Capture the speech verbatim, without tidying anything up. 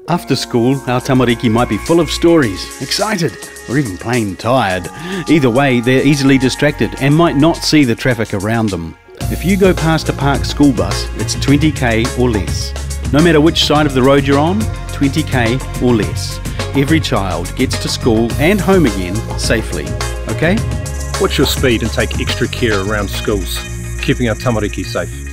After school, our tamariki might be full of stories, excited, or even plain tired. Either way, they're easily distracted and might not see the traffic around them. If you go past a parked school bus, it's twenty k or less. No matter which side of the road you're on, twenty k or less. Every child gets to school and home again safely, okay? Watch your speed and take extra care around schools, keeping our tamariki safe.